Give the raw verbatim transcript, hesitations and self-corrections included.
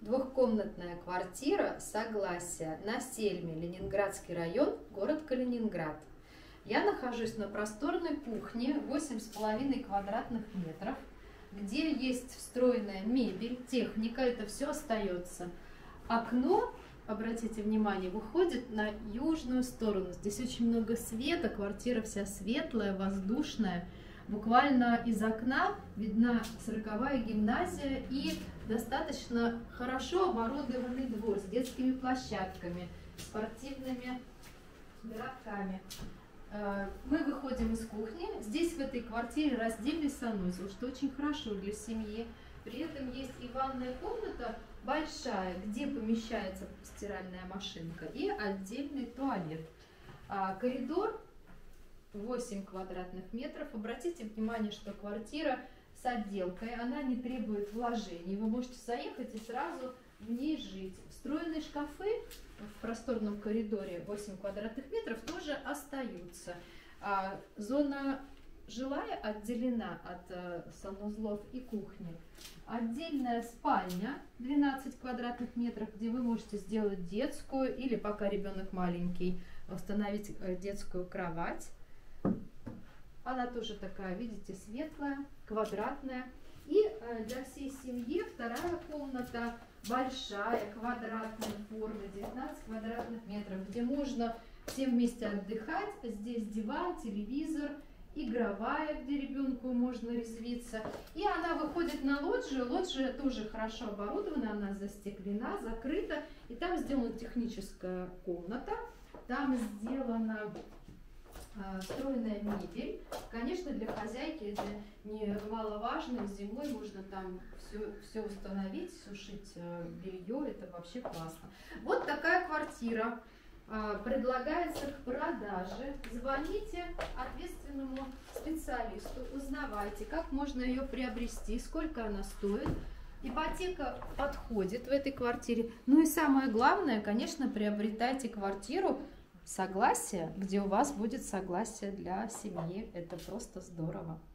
Двухкомнатная квартира, согласие, на Сельме, Ленинградский район, город Калининград. Я нахожусь на просторной кухне, восемь с половиной квадратных метров, где есть встроенная мебель, техника, это все остается. Окно, обратите внимание, выходит на южную сторону. Здесь очень много света, квартира вся светлая, воздушная. Буквально из окна видна сороковая гимназия и достаточно хорошо оборудованный двор с детскими площадками, спортивными городками. Мы выходим из кухни. Здесь в этой квартире раздельный санузел, что очень хорошо для семьи. При этом есть и ванная комната большая, где помещается стиральная машинка, и отдельный туалет. Коридор восемь квадратных метров. Обратите внимание, что квартира с отделкой, она не требует вложений. Вы можете заехать и сразу в ней жить. Встроенные шкафы в просторном коридоре восемь квадратных метров тоже остаются. А зона жилая отделена от санузлов и кухни. Отдельная спальня двенадцать квадратных метров, где вы можете сделать детскую или, пока ребенок маленький, установить детскую кровать. Она тоже такая, видите, светлая, квадратная. И для всей семьи вторая комната большая, квадратной формы, девятнадцать квадратных метров, где можно всем вместе отдыхать. Здесь диван, телевизор, игровая, где ребенку можно резвиться. И она выходит на лоджию. Лоджия тоже хорошо оборудована, она застеклена, закрыта. И там сделана техническая комната, там сделана встроенная мебель. Конечно, для хозяйки это немаловажно. Зимой можно там все, все установить, сушить белье. Это вообще классно. Вот такая квартира предлагается к продаже. Звоните ответственному специалисту, узнавайте, как можно ее приобрести, сколько она стоит. Ипотека подходит в этой квартире. Ну и самое главное, конечно, приобретайте квартиру согласие, где у вас будет согласие для семьи. Это просто здорово.